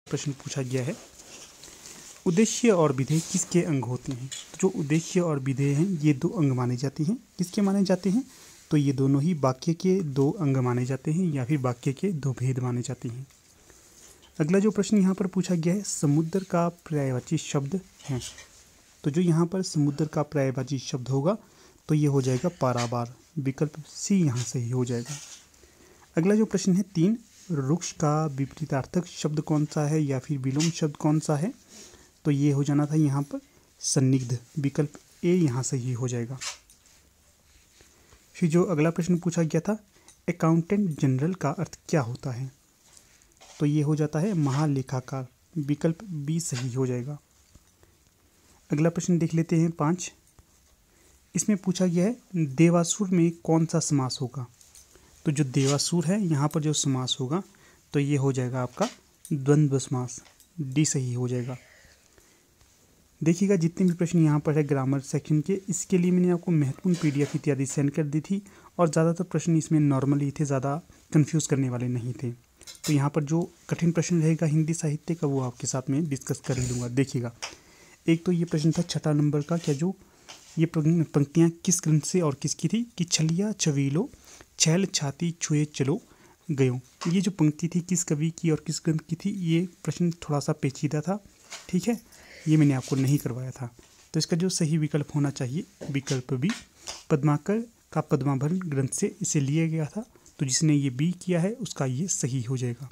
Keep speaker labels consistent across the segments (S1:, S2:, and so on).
S1: प्रश्न पूछा गया है, उद्देश्य और विधेय किसके अंग होते हैं। तो जो उद्देश्य और विधेय हैं ये दो अंग माने जाते हैं। किसके माने जाते हैं? तो ये दोनों ही वाक्य के दो अंग माने जाते हैं या फिर वाक्य के दो भेद माने जाते हैं। अगला जो प्रश्न यहाँ पर पूछा गया है, समुद्र का पर्यायवाची शब्द है। तो जो यहाँ पर समुद्र का पर्यायवाची शब्द होगा तो ये हो जाएगा पारावार। विकल्प सी यहाँ सही हो जाएगा। अगला जो प्रश्न है 3, वृक्ष का विपरीतार्थक शब्द कौन सा है या फिर विलोम शब्द कौन सा है। तो ये हो जाना था यहाँ पर सन्निग्ध। विकल्प ए यहाँ सही हो जाएगा। फिर जो अगला प्रश्न पूछा गया था, अकाउंटेंट जनरल का अर्थ क्या होता है। तो ये हो जाता है महालेखाकार। विकल्प बी सही हो जाएगा। अगला प्रश्न देख लेते हैं 5। इसमें पूछा गया है देवासुर में कौन सा समास होगा। तो जो देवासुर है यहाँ पर जो समास होगा तो ये हो जाएगा आपका द्वंद्व समास। डी सही हो जाएगा। देखिएगा जितने भी प्रश्न यहाँ पर है ग्रामर सेक्शन के, इसके लिए मैंने आपको महत्वपूर्ण पीडीएफ इत्यादि सेंड कर दी थी और ज़्यादातर प्रश्न इसमें नॉर्मल ही थे, ज़्यादा कंफ्यूज करने वाले नहीं थे। तो यहाँ पर जो कठिन प्रश्न रहेगा हिंदी साहित्य का वो आपके साथ में डिस्कस कर ही लूँगा। देखिएगा एक तो ये प्रश्न था 6 नंबर का, क्या जो ये पंक्तियाँ किस ग्रंथ से और किसकी थी कि छलिया छवीलो छैल छाती छुए चलो गयो। ये जो पंक्ति थी किस कवि की और किस ग्रंथ की थी, ये प्रश्न थोड़ा सा पेचीदा था। ठीक है, ये मैंने आपको नहीं करवाया था। तो इसका जो सही विकल्प होना चाहिए विकल्प बी, पद्माकर का पद्माभरण ग्रंथ से इसे लिया गया था। तो जिसने ये बी किया है उसका ये सही हो जाएगा।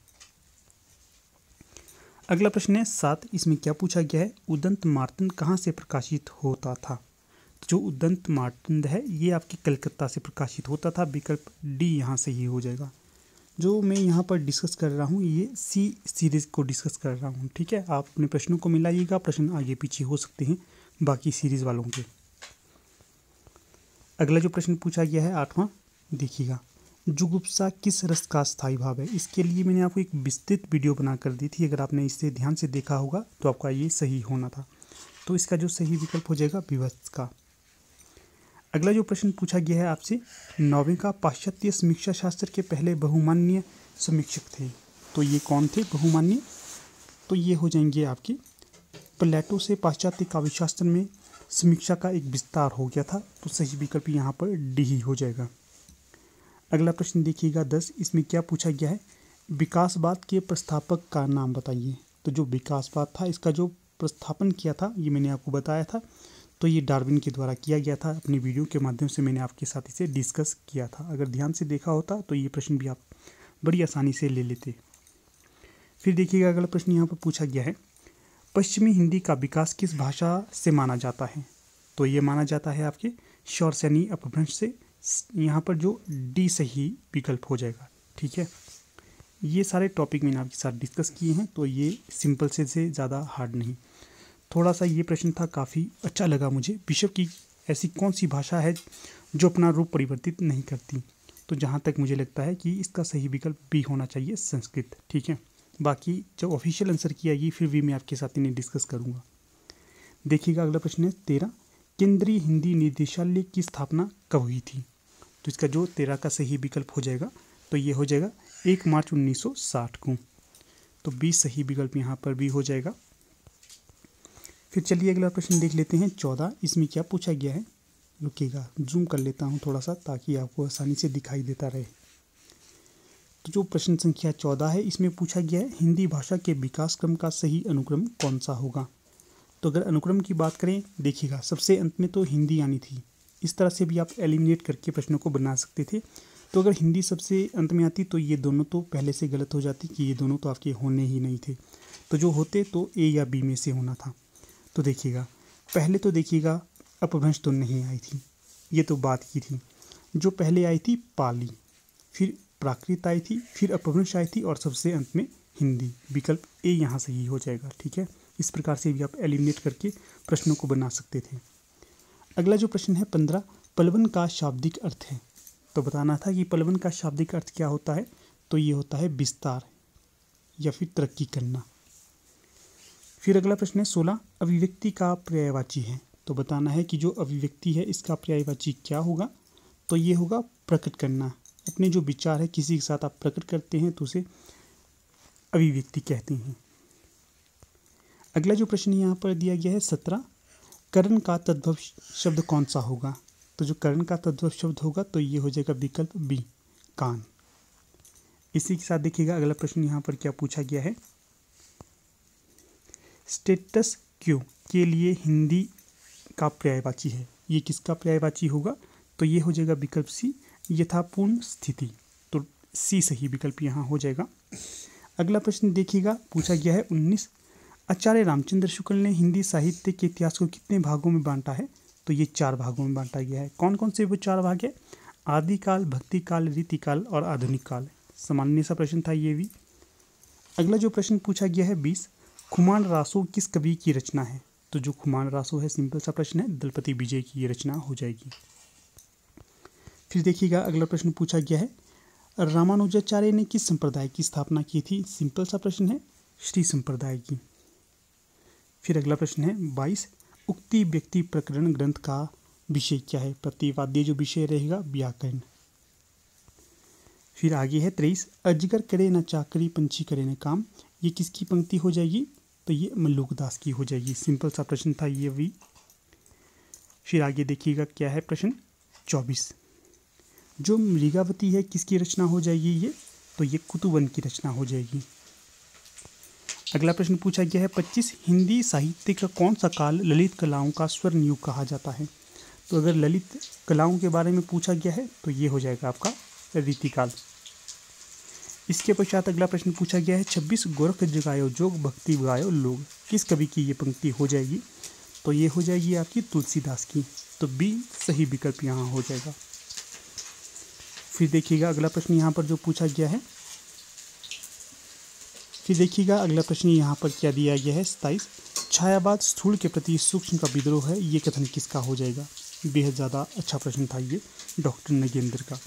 S1: अगला प्रश्न है 7। इसमें क्या पूछा गया है, उदंत मार्तंड कहाँ से प्रकाशित होता था। तो जो उदंत मार्तंड है ये आपकी कलकत्ता से प्रकाशित होता था। विकल्प डी यहाँ सही हो जाएगा। जो मैं यहाँ पर डिस्कस कर रहा हूँ ये सी सीरीज़ को डिस्कस कर रहा हूँ। ठीक है, आप अपने प्रश्नों को मिलाइएगा, प्रश्न आगे पीछे हो सकते हैं बाकी सीरीज़ वालों के। अगला जो प्रश्न पूछा गया है 8वां, देखिएगा जुगुप्सा किस रस का स्थायी भाव है। इसके लिए मैंने आपको एक विस्तृत वीडियो बना कर दी थी, अगर आपने इसे ध्यान से देखा होगा तो आपका ये सही होना था। तो इसका जो सही विकल्प हो जाएगा विभत्स का। अगला जो प्रश्न पूछा गया है आपसे, 9वीं का पाश्चात्य समीक्षा शास्त्र के पहले बहुमान्य समीक्षक थे। तो ये कौन थे बहुमान्य? तो ये हो जाएंगे आपके प्लेटो से पाश्चात्य काव्यशास्त्र में समीक्षा का एक विस्तार हो गया था। तो सही विकल्प यहाँ पर डी ही हो जाएगा। अगला प्रश्न देखिएगा 10। इसमें क्या पूछा गया है, विकासवाद के प्रस्थापक का नाम बताइए। तो जो विकासवाद था इसका जो प्रस्थापन किया था ये मैंने आपको बताया था। तो ये डार्विन के द्वारा किया गया था। अपनी वीडियो के माध्यम से मैंने आपके साथ इसे डिस्कस किया था। अगर ध्यान से देखा होता तो ये प्रश्न भी आप बड़ी आसानी से ले लेते। फिर देखिएगा अगला प्रश्न यहाँ पर पूछा गया है, पश्चिमी हिंदी का विकास किस भाषा से माना जाता है। तो ये माना जाता है आपके शौरसेनी अपभ्रंश से। यहाँ पर जो डी सही विकल्प हो जाएगा। ठीक है, ये सारे टॉपिक मैंने आपके साथ डिस्कस किए हैं तो ये सिंपल से ज़्यादा हार्ड नहीं। थोड़ा सा ये प्रश्न था, काफ़ी अच्छा लगा मुझे। विश्व की ऐसी कौन सी भाषा है जो अपना रूप परिवर्तित नहीं करती। तो जहाँ तक मुझे लगता है कि इसका सही विकल्प बी होना चाहिए संस्कृत। ठीक है, बाकी जब ऑफिशियल आंसर की आएगी फिर भी मैं आपके साथ इन्हें डिस्कस करूँगा। देखिएगा अगला प्रश्न है 13, केंद्रीय हिंदी निदेशालय की स्थापना कब हुई थी। तो इसका जो 13 का सही विकल्प हो जाएगा तो ये हो जाएगा 1 मार्च 1960 को। तो बी सही विकल्प यहाँ पर भी हो जाएगा। फिर चलिए अगला प्रश्न देख लेते हैं 14। इसमें क्या पूछा गया है, रुकिएगा जूम कर लेता हूँ थोड़ा सा ताकि आपको आसानी से दिखाई देता रहे। तो जो प्रश्न संख्या 14 है इसमें पूछा गया है हिंदी भाषा के विकास क्रम का सही अनुक्रम कौन सा होगा। तो अगर अनुक्रम की बात करें, देखिएगा सबसे अंत में तो हिंदी आनी थी। इस तरह से भी आप एलिमिनेट करके प्रश्नों को बना सकते थे। तो अगर हिंदी सबसे अंत में आती तो ये दोनों तो पहले से गलत हो जाती कि ये दोनों तो आपके होने ही नहीं थे। तो जो होते तो ए या बी में से होना था। तो देखिएगा पहले तो देखिएगा अपभ्रंश तो नहीं आई थी, ये तो बात की थी। जो पहले आई थी पाली, फिर प्राकृत आई थी, फिर अपभ्रंश आई थी और सबसे अंत में हिंदी। विकल्प ए यहाँ सही हो जाएगा। ठीक है, इस प्रकार से भी आप एलिमिनेट करके प्रश्नों को बना सकते थे। अगला जो प्रश्न है 15, पलवन का शाब्दिक अर्थ है। तो बताना था कि पलवन का शाब्दिक अर्थ क्या होता है। तो ये होता है विस्तार या फिर तरक्की करना। फिर अगला प्रश्न है 16, अभिव्यक्ति का पर्यायवाची है। तो बताना है कि जो अभिव्यक्ति है इसका पर्यायवाची क्या होगा। तो ये होगा प्रकट करना। अपने जो विचार है किसी के साथ आप प्रकट करते हैं तो उसे अभिव्यक्ति कहते हैं। अगला जो प्रश्न यहाँ पर दिया गया है 17, कर्ण का तद्भव शब्द कौन सा होगा? तो जो कर्ण का तद्भव शब्द होगा तो ये हो जाएगा विकल्प बी, कान। इसी के साथ देखिएगा अगला प्रश्न यहाँ पर क्या पूछा गया है। स्टेटस क्यू के लिए हिंदी का पर्यायवाची है, ये किसका पर्यायवाची होगा? तो ये हो जाएगा विकल्प सी, यथापूर्ण स्थिति। तो सी सही विकल्प यहाँ हो जाएगा। अगला प्रश्न देखिएगा पूछा गया है 19, आचार्य रामचंद्र शुक्ल ने हिंदी साहित्य के इतिहास को कितने भागों में बांटा है? तो ये 4 भागों में बांटा गया है। कौन कौन से वो 4 भाग है? आदिकाल, भक्तिकाल, रीतिकाल और आधुनिक काल। सामान्य सा प्रश्न था ये भी। अगला जो प्रश्न पूछा गया है 20, खुमान रासो किस कवि की रचना है? तो जो खुमान रासो है सिंपल सा प्रश्न है, दलपति विजय की ये रचना हो जाएगी। फिर देखिएगा अगला प्रश्न पूछा गया है, रामानुजाचार्य ने किस संप्रदाय की स्थापना की थी? सिंपल सा प्रश्न है, श्री संप्रदाय की। फिर अगला प्रश्न है 22, उक्ति व्यक्ति प्रकरण ग्रंथ का विषय क्या है? प्रतिवाद्य जो विषय रहेगा व्याकरण। फिर आगे है 23, अजगर करे न चाकरी पंछी करे न काम, ये किसकी पंक्ति हो जाएगी? तो ये मल्लुकदास की हो जाएगी। सिंपल सा प्रश्न था ये भी। फिर आगे देखिएगा क्या है प्रश्न 24, जो मृगावती है किसकी रचना हो जाएगी ये? तो ये कुतुबन की रचना हो जाएगी। अगला प्रश्न पूछा गया है 25, हिंदी साहित्य का कौन सा काल ललित कलाओं का स्वर्ण युग कहा जाता है? तो अगर ललित कलाओं के बारे में पूछा गया है तो ये हो जाएगा आपका रीतिकाल। इसके पश्चात अगला प्रश्न पूछा गया है 26, गोरख जगायो जोग भक्ति गायो लोग, किस कवि की ये पंक्ति हो जाएगी? तो ये हो जाएगी आपकी तुलसीदास की। तो बी सही विकल्प यहाँ हो जाएगा। फिर देखिएगा अगला प्रश्न यहाँ पर जो पूछा गया है, फिर देखिएगा अगला प्रश्न यहाँ पर क्या दिया गया है 27, छायावाद स्थूल के प्रति सूक्ष्म का विद्रोह है, ये कथन किसका हो जाएगा? बेहद ज़्यादा अच्छा प्रश्न था ये डॉक्टर नगेंद्र का।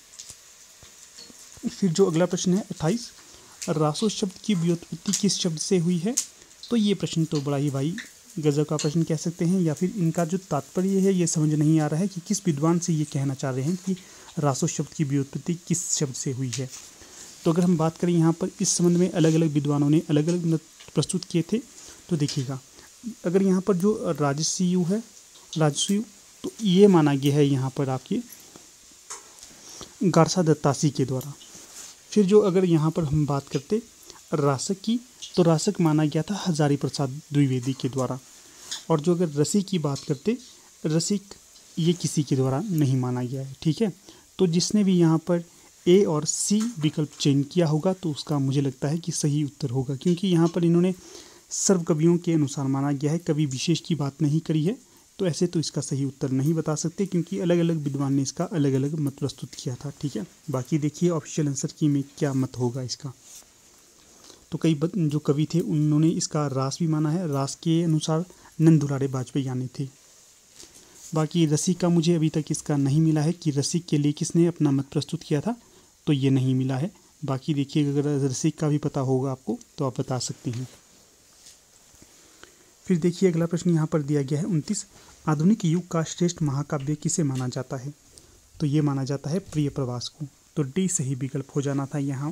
S1: फिर जो अगला प्रश्न है 28, रासो शब्द की व्युत्पत्ति किस शब्द से हुई है? तो ये प्रश्न तो बड़ा ही भाई गजब का प्रश्न कह सकते हैं, या फिर इनका जो तात्पर्य है ये समझ नहीं आ रहा है कि किस विद्वान से ये कहना चाह रहे हैं कि रासो शब्द की व्युत्पत्ति किस शब्द से हुई है। तो अगर हम बात करें यहाँ पर इस संबंध में अलग अलग विद्वानों ने अलग अलग मत प्रस्तुत किए थे। तो देखिएगा अगर यहाँ पर जो राजसीयु है, राजसीयु, तो ये माना गया है यहाँ पर आपके गारसा दत्तासी के द्वारा। फिर जो अगर यहाँ पर हम बात करते रासक की, तो रासक माना गया था हजारी प्रसाद द्विवेदी के द्वारा। और जो अगर रसिक की बात करते, रसिक ये किसी के द्वारा नहीं माना गया है। ठीक है, तो जिसने भी यहाँ पर ए और सी विकल्प चयन किया होगा तो उसका मुझे लगता है कि सही उत्तर होगा, क्योंकि यहाँ पर इन्होंने सर्व कवियों के अनुसार माना गया है, कवि विशेष की बात नहीं करी है। तो ऐसे तो इसका सही उत्तर नहीं बता सकते, क्योंकि अलग अलग विद्वान ने इसका अलग अलग मत प्रस्तुत किया था। ठीक है, बाकी देखिए ऑफिशियल आंसर की में क्या मत होगा इसका। तो कई जो कवि थे उन्होंने इसका रास भी माना है, रास के अनुसार नंद दुलारे बाजपेयी आने थे। बाकी रसिक का मुझे अभी तक इसका नहीं मिला है कि रसिक के लिए किसने अपना मत प्रस्तुत किया था, तो ये नहीं मिला है। बाकी देखिए अगर रसिक का भी पता होगा आपको तो आप बता सकते हैं। फिर देखिए अगला प्रश्न यहाँ पर दिया गया है 29, आधुनिक युग का श्रेष्ठ महाकाव्य किसे माना जाता है? तो ये माना जाता है प्रिय प्रवास को। तो डी सही विकल्प हो जाना था यहाँ।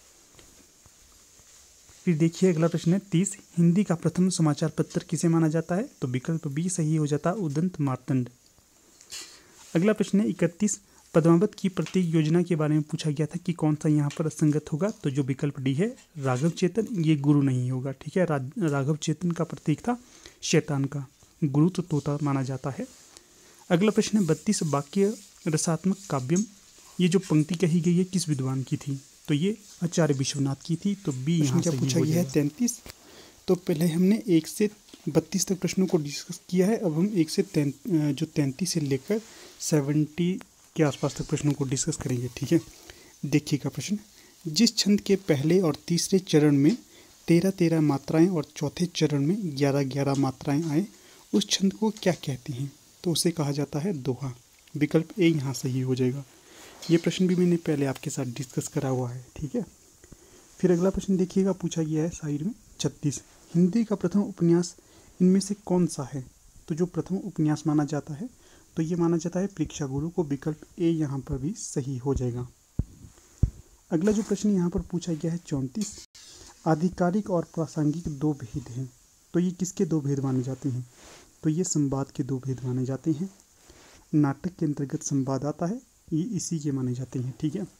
S1: फिर देखिए अगला प्रश्न है 30, हिंदी का प्रथम समाचार पत्र किसे माना जाता है? तो विकल्प बी सही हो जाता उदंत मार्तंड। अगला प्रश्न है 31, पद्मावत की प्रतीक योजना के बारे में पूछा गया था कि कौन सा यहाँ पर असंगत होगा? तो जो विकल्प डी है राघव चेतन, ये गुरु नहीं होगा। ठीक है, राघव चेतन का प्रतीक था शैतान का, गुरु तो तोता माना जाता है। अगला प्रश्न है 32, वाक्य रसात्मक काव्यम, ये जो पंक्ति कही गई है किस विद्वान की थी? तो ये आचार्य विश्वनाथ की थी। तो बी यहाँ से पूछा गया है 33। तो पहले हमने 1 से 32 तक प्रश्नों को डिस्कस किया है, अब हम 1 से 33 से लेकर 70 के आसपास तक प्रश्नों को डिस्कस करेंगे। ठीक है, देखिएगा प्रश्न, जिस छंद के पहले और तीसरे चरण में 13-13 मात्राएं और चौथे चरण में 11-11 मात्राएं आए, उस छंद को क्या कहते हैं? तो उसे कहा जाता है दोहा। विकल्प ए यहाँ सही हो जाएगा। ये प्रश्न भी मैंने पहले आपके साथ डिस्कस करा हुआ है। ठीक है, फिर अगला प्रश्न देखिएगा पूछा गया है साइड में 36, हिंदी का प्रथम उपन्यास इनमें से कौन सा है? तो जो प्रथम उपन्यास माना जाता है तो ये माना जाता है परीक्षा गुरु को। विकल्प ए यहाँ पर भी सही हो जाएगा। अगला जो प्रश्न यहाँ पर पूछा गया है 34, आधिकारिक और प्रासंगिक 2 भेद हैं। तो ये किसके दो भेद माने जाते हैं? तो ये संवाद के दो भेद माने जाते हैं। नाटक के अंतर्गत संवाद आता है, ये इसी के माने जाते हैं। ठीक है,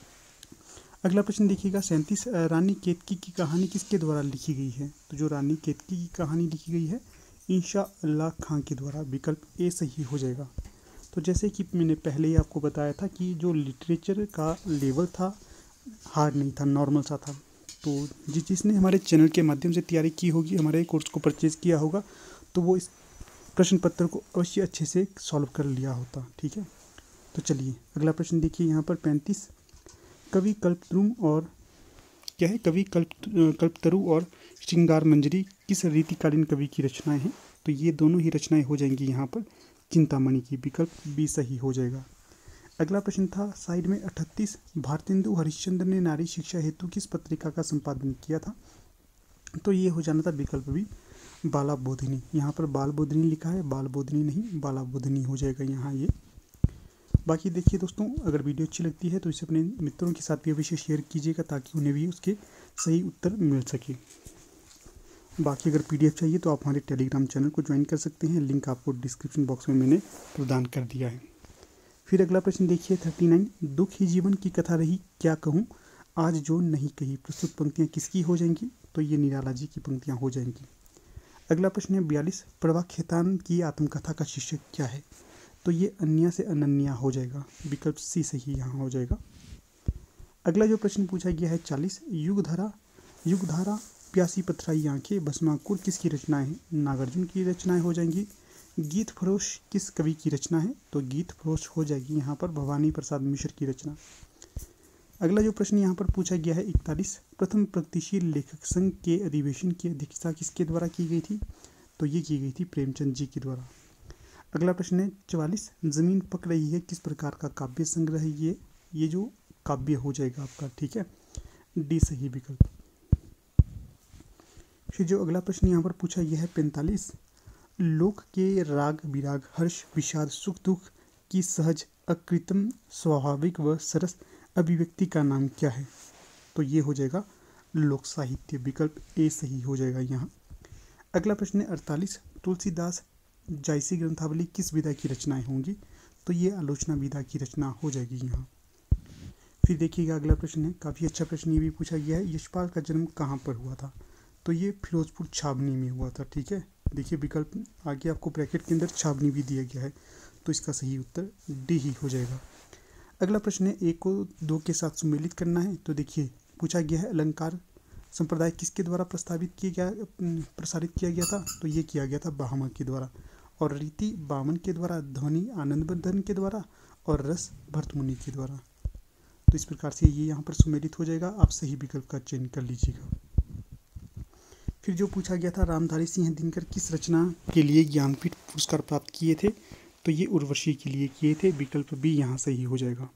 S1: अगला प्रश्न देखिएगा 37, रानी केतकी की कहानी किसके द्वारा लिखी गई है? तो जो रानी केतकी की कहानी लिखी गई है इंशा अल्लाह खां के द्वारा। विकल्प ए सही हो जाएगा। तो जैसे कि मैंने पहले ही आपको बताया था कि जो लिटरेचर का लेवल था हार्ड नहीं था, नॉर्मल सा था। तो जिसने हमारे चैनल के माध्यम से तैयारी की होगी, हमारे कोर्स को परचेज़ किया होगा, तो वो इस प्रश्न पत्र को अवश्य अच्छे से सॉल्व कर लिया होता। ठीक है, तो चलिए अगला प्रश्न देखिए यहाँ पर 35, कवि कल्पद्रुम और क्या है, कवि कल्पतरु और श्रृंगार मंजरी किस रीतिकालीन कवि की रचनाएं हैं? तो ये दोनों ही रचनाएं हो जाएंगी यहाँ पर चिंतामणि की। विकल्प बी सही हो जाएगा। अगला प्रश्न था साइड में 38, भारतेंदु हरिश्चंद्र ने नारी शिक्षा हेतु किस पत्रिका का संपादन किया था? तो ये हो जाना था विकल्प बी बाला बोधिनी। यहाँ पर बाल बोधिनी लिखा है, बाल बोधिनी नहीं बाला बोधिनी हो जाएगा यहाँ ये। बाकी देखिए दोस्तों, अगर वीडियो अच्छी लगती है तो इसे अपने मित्रों के साथ भी अवश्य शेयर कीजिएगा ताकि उन्हें भी उसके सही उत्तर मिल सके। बाकी अगर पीडीएफ चाहिए तो आप हमारे टेलीग्राम चैनल को ज्वाइन कर सकते हैं, लिंक आपको डिस्क्रिप्शन बॉक्स में मैंने प्रदान कर दिया है। फिर अगला प्रश्न देखिए 39, दुख ही जीवन की कथा रही क्या कहूँ आज जो नहीं कही। प्रस्तुत पंक्तियाँ किसकी हो जाएंगी? तो ये निराला जी की पंक्तियाँ हो जाएंगी। अगला प्रश्न है 42, प्रभा खेतान की आत्मकथा का शीर्षक क्या है? तो ये अन्या से अनन्या हो जाएगा। विकल्प सी सही यहाँ हो जाएगा। अगला जो प्रश्न पूछा गया है 40, युगधारा प्यासी पथराई आंखें भस्माकुर किसकी रचनाएं हैं? नागार्जुन की रचनाएं हो जाएंगी। गीत फरोश किस कवि की रचना है? तो गीत फरोश हो जाएगी यहाँ पर भवानी प्रसाद मिश्र की रचना। अगला जो प्रश्न यहाँ पर पूछा गया है 41, प्रथम प्रगतिशील लेखक संघ के अधिवेशन की अध्यक्षता किसके द्वारा की गई थी? तो ये की गई थी प्रेमचंद जी के द्वारा। अगला प्रश्न है 44, जमीन पक रही है किस प्रकार का काव्य संग्रह है? ये जो काव्य हो जाएगा आपका। ठीक है, डी सही विकल्प। फिर जो अगला प्रश्न यहाँ पर पूछा गया है 45, लोक के राग विराग हर्ष विषाद सुख दुख की सहज अकृत्रिम स्वाभाविक व सरस अभिव्यक्ति का नाम क्या है? तो ये हो जाएगा लोक साहित्य। विकल्प ए सही हो जाएगा यहाँ। अगला प्रश्न है 48, तुलसीदास जायसी ग्रंथावली किस विधा की रचनाएं होंगी? तो ये आलोचना विधा की रचना हो जाएगी यहाँ। फिर देखिएगा अगला प्रश्न है, काफ़ी अच्छा प्रश्न ये भी पूछा गया है, यशपाल का जन्म कहाँ पर हुआ था? तो ये फिरोजपुर छावनी में हुआ था। ठीक है, देखिए विकल्प आगे आपको ब्रैकेट के अंदर छावनी भी दिया गया है, तो इसका सही उत्तर डी ही हो जाएगा। अगला प्रश्न है एक को दो के साथ सुमेलित करना है। तो देखिए पूछा गया है अलंकार संप्रदाय किसके द्वारा प्रसारित किया गया था? तो ये किया गया था बाहमा के द्वारा, और रीति बामन के द्वारा, ध्वनि आनंदवर्धन के द्वारा और रस भरतमुनि के द्वारा। तो इस प्रकार से ये यहाँ पर सुमेलित हो जाएगा। आप सही विकल्प का चयन कर लीजिएगा। फिर जो पूछा गया था रामधारी सिंह दिनकर किस रचना के लिए ज्ञानपीठ पुरस्कार प्राप्त किए थे? तो ये उर्वशी के लिए किए थे। विकल्प बी यहाँ सही हो जाएगा।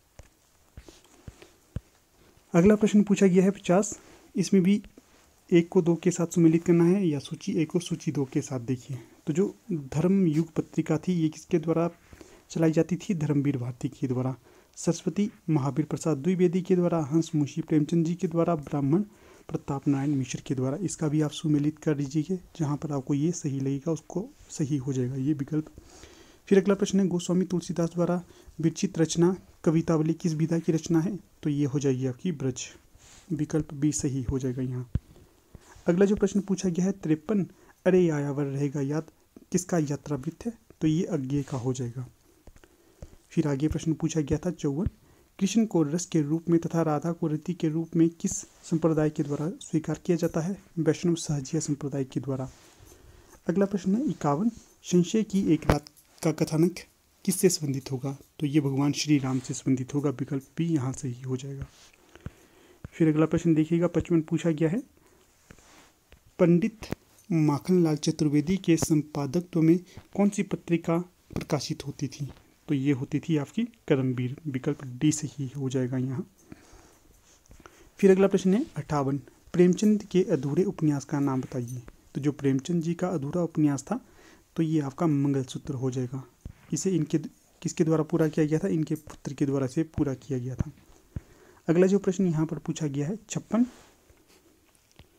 S1: अगला प्रश्न पूछा गया है 50, इसमें भी एक को दो के साथ सुमेलित करना है या सूची एक को सूची दो के साथ। देखिए तो जो धर्म युग पत्रिका थी ये किसके द्वारा चलाई जाती थी? धर्मवीर भारती के द्वारा। सरस्वती महावीर प्रसाद द्विवेदी के द्वारा, हंस मुंशी प्रेमचंद जी के द्वारा, ब्राह्मण प्रताप नारायण मिश्र के द्वारा। इसका भी आप सुमेलित कर लीजिए, जहाँ पर आपको ये सही लगेगा उसको सही हो जाएगा ये विकल्प। फिर अगला प्रश्न है गोस्वामी तुलसीदास द्वारा विरचित रचना कवितावली किस विधा की रचना है? तो ये हो जाएगी आपकी ब्रज। विकल्प बी सही हो जाएगा यहाँ। अगला जो प्रश्न पूछा गया है 53, अरे आयावर रहेगा याद किसका यात्रा वृत्त है? तो ये अज्ञेय का हो जाएगा। फिर आगे प्रश्न पूछा गया था 54, कृष्ण को रस के रूप में तथा राधा को रति के रूप में किस संप्रदाय के द्वारा स्वीकार किया जाता है? वैष्णव सहजिया संप्रदाय के द्वारा। अगला प्रश्न है 51, संशय की एक रात का कथानक किससे संबंधित होगा? तो ये भगवान श्री राम से संबंधित होगा। विकल्प भी यहाँ से ही हो जाएगा। फिर अगला प्रश्न देखिएगा 55 पूछा गया है, पंडित माखनलाल चतुर्वेदी के संपादकत्व में कौन सी पत्रिका प्रकाशित होती थी? तो ये होती थी आपकी कर्मवीर। विकल्प डी से ही हो जाएगा यहाँ। फिर अगला प्रश्न है 58, प्रेमचंद के अधूरे उपन्यास का नाम बताइए। तो जो प्रेमचंद जी का अधूरा उपन्यास था तो ये आपका मंगलसूत्र हो जाएगा। इसे इनके किसके द्वारा पूरा किया गया था? इनके पुत्र के द्वारा से पूरा किया गया था। अगला जो प्रश्न यहाँ पर पूछा गया है 56,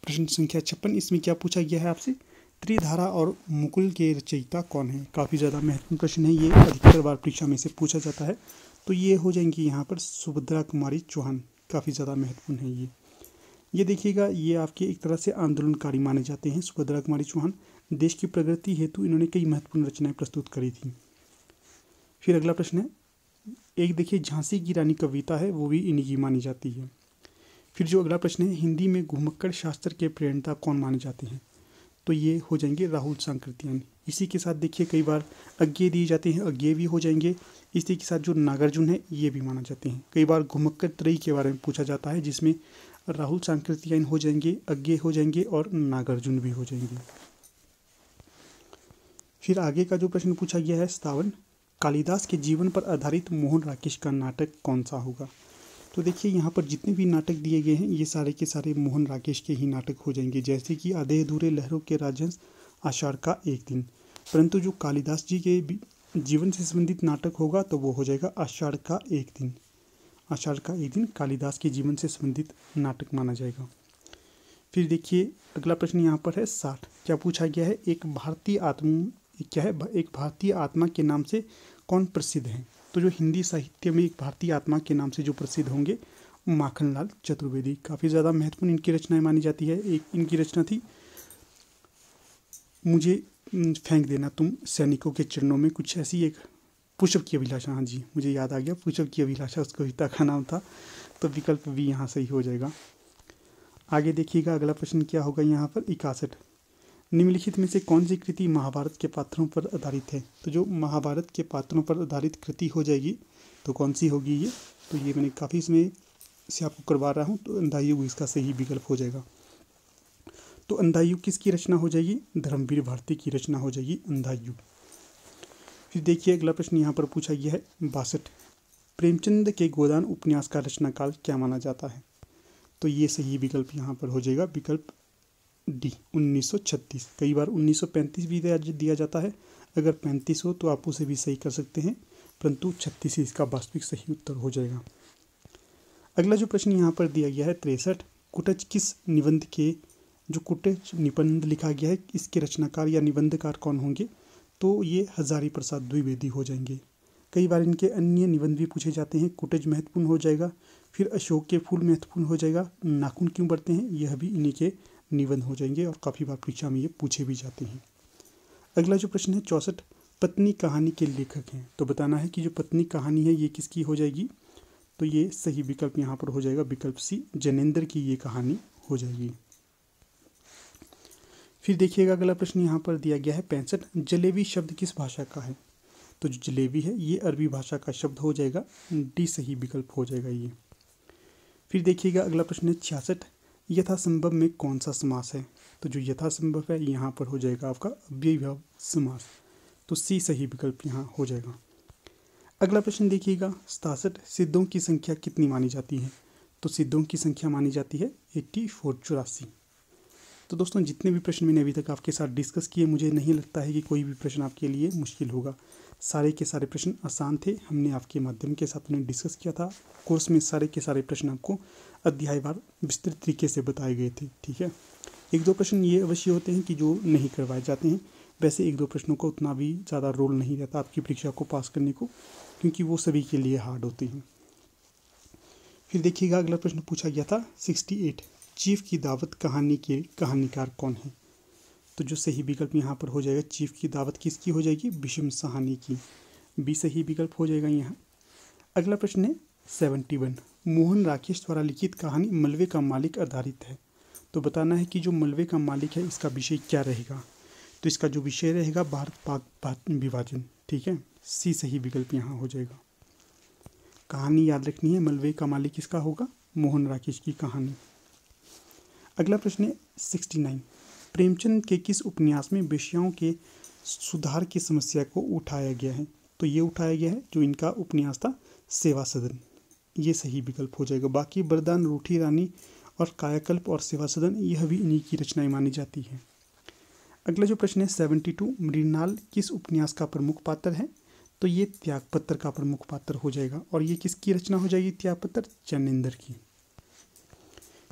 S1: प्रश्न संख्या 56, इसमें क्या पूछा गया है आपसे, त्रिधारा और मुकुल के रचयिता कौन है। काफ़ी ज़्यादा महत्वपूर्ण प्रश्न है, ये अधिकतर बार परीक्षा में से पूछा जाता है। तो ये हो जाएंगी यहाँ पर सुभद्रा कुमारी चौहान, काफ़ी ज़्यादा महत्वपूर्ण है ये देखिएगा, ये आपके एक तरह से आंदोलनकारी माने जाते हैं। सुभद्रा कुमारी चौहान देश की प्रगति हेतु इन्होंने कई महत्वपूर्ण रचनाएं प्रस्तुत करी थी। फिर अगला प्रश्न है, एक देखिए झांसी की रानी कविता है, वो भी इन्हीं की मानी जाती है। फिर जो अगला प्रश्न है, हिंदी में घुमक्कड़ शास्त्र के प्रणेता कौन माने जाते हैं। तो ये हो जाएंगे राहुल सांकृत्यायन। इसी के साथ देखिए कई बार अज्ञेय दिए जाते हैं, अज्ञेय भी हो जाएंगे। इसी के साथ जो नागार्जुन है ये भी माना जाते हैं। कई बार घुमक्कड़ त्रयी के बारे में पूछा जाता है, जिसमें राहुल सांकृत्यायन हो जाएंगे, अज्ञेय हो जाएंगे और नागार्जुन भी हो जाएंगे। फिर आगे का जो प्रश्न पूछा गया है 57, कालिदास के जीवन पर आधारित मोहन राकेश का नाटक कौन सा होगा। तो देखिए यहाँ पर जितने भी नाटक दिए गए हैं ये सारे के सारे मोहन राकेश के ही नाटक हो जाएंगे, जैसे कि आधे अधूरे लहरों के राजहंस, आषाढ़ का एक दिन। परंतु जो कालिदास जी के जीवन से संबंधित नाटक होगा तो वो हो जाएगा आषाढ़ का एक दिन। आषाढ़ का एक दिन कालिदास के जीवन से संबंधित नाटक माना जाएगा। फिर देखिए अगला प्रश्न यहाँ पर है 60, क्या पूछा गया है, एक भारतीय आत्मा के नाम से कौन प्रसिद्ध है। तो जो हिंदी साहित्य में एक भारतीय आत्मा के नाम से जो प्रसिद्ध होंगे, माखनलाल चतुर्वेदी। काफ़ी ज़्यादा महत्वपूर्ण इनकी रचनाएं मानी जाती है। एक इनकी रचना थी, मुझे फेंक देना तुम सैनिकों के चरणों में, कुछ ऐसी एक पुष्प की अभिलाषा। हाँ जी, मुझे याद आ गया, पुष्प की अभिलाषा उस कविता का नाम था। तो विकल्प भी यहाँ सही हो जाएगा। आगे देखिएगा अगला प्रश्न क्या होगा यहाँ पर 61, निम्नलिखित में से कौन सी कृति महाभारत के पात्रों पर आधारित है। तो जो महाभारत के पात्रों पर आधारित कृति हो जाएगी तो कौन सी होगी ये। तो ये मैंने काफ़ी इसमें से आपको करवा रहा हूँ, तो अंधायुग इसका सही विकल्प हो जाएगा। तो अंधायुग किसकी रचना हो जाएगी, धर्मवीर भारती की रचना हो जाएगी अंधायुग। फिर देखिए अगला प्रश्न यहाँ पर पूछा गया है 62, प्रेमचंद के गोदान उपन्यास का रचनाकाल क्या माना जाता है। तो ये सही विकल्प यहाँ पर हो जाएगा, विकल्प डी 1936। कई बार 1935 भी दिया जाता है, अगर 35 हो तो आप उसे भी सही कर सकते हैं, परंतु 36 ही इसका वास्तविक सही उत्तर हो जाएगा। अगला जो प्रश्न यहाँ पर दिया गया है 63, कुटज किस निबंध के, जो कुटज निबंध लिखा गया है इसके रचनाकार या निबंधकार कौन होंगे। तो ये हजारी प्रसाद द्विवेदी हो जाएंगे। कई बार इनके अन्य निबंध भी पूछे जाते हैं। कुटज महत्वपूर्ण हो जाएगा, फिर अशोक के फूल महत्वपूर्ण हो जाएगा, नाखून क्यों बढ़ते हैं, यह भी इन्हीं के निबंध हो जाएंगे और काफ़ी बार परीक्षा में ये पूछे भी जाते हैं। अगला जो प्रश्न है 64, पत्नी कहानी के लेखक हैं। तो बताना है कि जो पत्नी कहानी है ये किसकी हो जाएगी। तो ये सही विकल्प यहाँ पर हो जाएगा, विकल्प सी, जैनेन्द्र की ये कहानी हो जाएगी। फिर देखिएगा अगला प्रश्न यहाँ पर दिया गया है 65, जलेबी शब्द किस भाषा का है। तो जो जलेबी है ये अरबी भाषा का शब्द हो जाएगा, डी सही विकल्प हो जाएगा ये। फिर देखिएगा अगला प्रश्न है 66, यथासंभव में कौन सा समास है। तो जो यथासंभव है यहाँ पर हो जाएगा आपका अव्ययीभाव समास, तो सी सही विकल्प यहाँ हो जाएगा। अगला प्रश्न देखिएगा 67, सिद्धों की संख्या कितनी मानी जाती है। तो सिद्धों की संख्या मानी जाती है 84। तो दोस्तों जितने भी प्रश्न मैंने अभी तक आपके साथ डिस्कस किए, मुझे नहीं लगता है कि कोई भी प्रश्न आपके लिए मुश्किल होगा। सारे के सारे प्रश्न आसान थे, हमने आपके माध्यम के साथ उन्हें डिस्कस किया था। कोर्स में सारे के सारे प्रश्न आपको अध्यायवार विस्तृत तरीके से बताए गए थे। ठीक है, एक दो प्रश्न ये अवश्य होते हैं कि जो नहीं करवाए जाते हैं। वैसे एक दो प्रश्नों को उतना भी ज़्यादा रोल नहीं रहता आपकी परीक्षा को पास करने को, क्योंकि वो सभी के लिए हार्ड होती हैं। फिर देखिएगा अगला प्रश्न पूछा गया था 68, चीफ की दावत कहानी के कहानीकार कौन है। तो जो सही विकल्प यहाँ पर हो जाएगा, चीफ की दावत किसकी हो जाएगी, विषम साहनी की, बी सही विकल्प हो जाएगा यहाँ। अगला प्रश्न है 71, मोहन राकेश द्वारा लिखित कहानी मलबे का मालिक आधारित है। तो बताना है कि जो मलबे का मालिक है इसका विषय क्या रहेगा। तो इसका जो विषय रहेगा भारत पाक विभाजन। ठीक है, सी सही विकल्प यहाँ हो जाएगा। कहानी याद रखनी है, मलबे का मालिक किसका होगा, मोहन राकेश की कहानी। अगला प्रश्न है 69, प्रेमचंद के किस उपन्यास में वेश्याओं के सुधार की समस्या को उठाया गया है। तो ये उठाया गया है, जो इनका उपन्यास था सेवा सदन, ये सही विकल्प हो जाएगा। बाकी वरदान, रूठी रानी और कायाकल्प और सेवा सदन यह भी इन्हीं की रचनाएं मानी जाती हैं। अगला जो प्रश्न है 72, मृणाल किस उपन्यास का प्रमुख पात्र है। तो ये त्यागपत्र का प्रमुख पात्र हो जाएगा, और ये किसकी रचना हो जाएगी, त्यागपत्र, जैनेन्द्र की।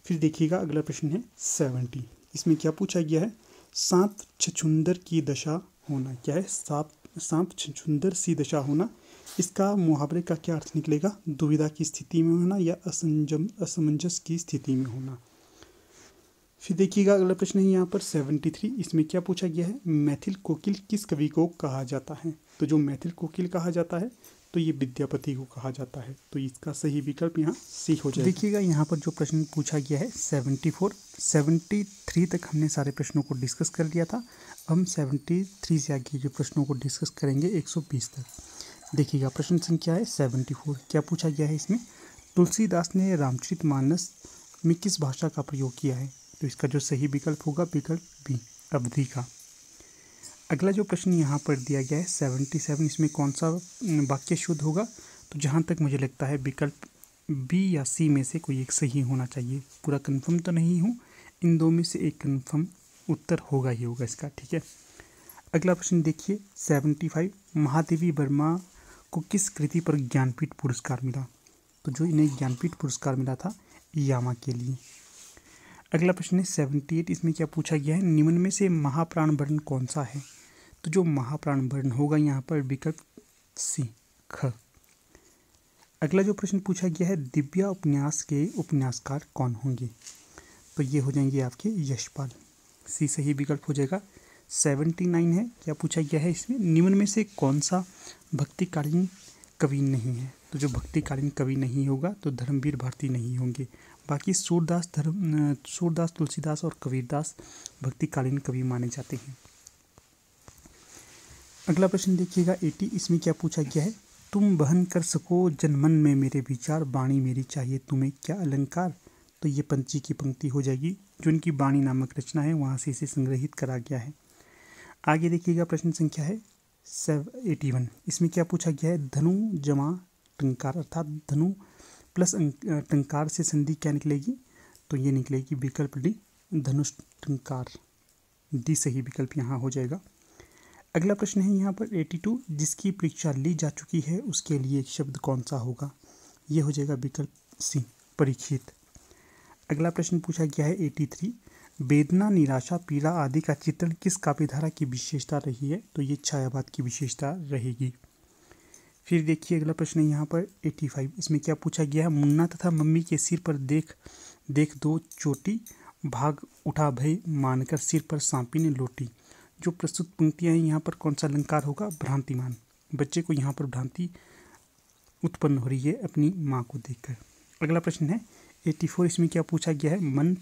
S1: फिर देखिएगा अगला प्रश्न है 70। इसमें क्या पूछा गया है, सांप छछूंदर की दशा होना। क्या है, सांप छछूंदर सी दशा होना। इसका मुहावरे का क्या अर्थ निकलेगा, दुविधा की स्थिति में होना या असमंजस की स्थिति में होना। फिर देखिएगा अगला प्रश्न है यहाँ पर 73। इसमें क्या पूछा गया है, मैथिल कोकिल किस कवि को कहा जाता है। तो जो मैथिल कोकिल कहा जाता है तो ये विद्यापति को कहा जाता है। तो इसका सही विकल्प यहाँ सी हो जाएगा। देखिएगा यहाँ पर जो प्रश्न पूछा गया है 74, 73 तक हमने सारे प्रश्नों को डिस्कस कर लिया था। हम 73 से आगे जो प्रश्नों को डिस्कस करेंगे 120 तक। देखिएगा प्रश्न संख्या है 74। क्या पूछा गया है इसमें, तुलसीदास ने रामचरितमानस में किस भाषा का प्रयोग किया है। तो इसका जो सही विकल्प होगा विकल्प बी, अवधी का। अगला जो प्रश्न यहाँ पर दिया गया है 77, इसमें कौन सा वाक्य शुद्ध होगा। तो जहाँ तक मुझे लगता है विकल्प बी या सी में से कोई एक सही होना चाहिए। पूरा कंफर्म तो नहीं हूँ, इन दो में से एक कंफर्म उत्तर होगा ही होगा इसका, ठीक है। अगला प्रश्न देखिए 75, महादेवी वर्मा को किस कृति पर ज्ञानपीठ पुरस्कार मिला। तो जो इन्हें ज्ञानपीठ पुरस्कार मिला था यामा के लिए। अगला प्रश्न है 78। इसमें क्या पूछा गया है, निम्न में से महाप्राण वर्ण कौन सा है। तो जो महाप्राण वर्ण होगा यहाँ पर विकल्प सी, ख। अगला जो प्रश्न पूछा गया है, दिव्या उपन्यास के उपन्यासकार कौन होंगे। तो ये हो जाएंगे आपके यशपाल, सी सही विकल्प हो जाएगा। 79 है, क्या पूछा गया है इसमें, निम्न में से कौन सा भक्तिकालीन कवि नहीं है। तो जो भक्तिकालीन कवि नहीं होगा तो धर्मवीर भारती नहीं होंगे। बाकी सूरदास, तुलसीदास और कबीरदास भक्तिकालीन कवि माने जाते हैं। अगला प्रश्न देखिएगा 80। इसमें क्या पूछा गया है, तुम बहन कर सको जनमन में मेरे विचार, वाणी मेरी चाहिए तुम्हें क्या अलंकार। तो ये पंची की पंक्ति हो जाएगी, जो इनकी वाणी नामक रचना है वहाँ से इसे संग्रहित करा गया है। आगे देखिएगा प्रश्न संख्या है 81। इसमें क्या पूछा गया है, धनु जमा टंकार, अर्थात धनु प्लस टंकार से संधि क्या निकलेगी। तो ये निकलेगी विकल्प डी, धनुष टंकार। डी सही विकल्प यहाँ हो जाएगा। अगला प्रश्न है यहाँ पर 82, जिसकी परीक्षा ली जा चुकी है उसके लिए एक शब्द कौन सा होगा। ये हो जाएगा विकल्प सी, परीक्षित। अगला प्रश्न पूछा गया है 83, वेदना, निराशा, पीड़ा आदि का चित्रण किस काव्यधारा की विशेषता रही है। तो ये छायावाद की विशेषता रहेगी। फिर देखिए अगला प्रश्न है यहाँ पर 85। इसमें क्या पूछा गया है, मुन्ना तथा मम्मी के सिर पर देख दो चोटी, भाग उठा भय मानकर सिर पर सांपी ने लोटी। जो प्रस्तुत पंक्तियाँ हैं यहाँ पर कौन सा अलंकार होगा, भ्रांतिमान। बच्चे को यहाँ पर भ्रांति उत्पन्न हो रही है अपनी माँ को देखकर। अगला प्रश्न है 84। इसमें क्या पूछा गया है, मन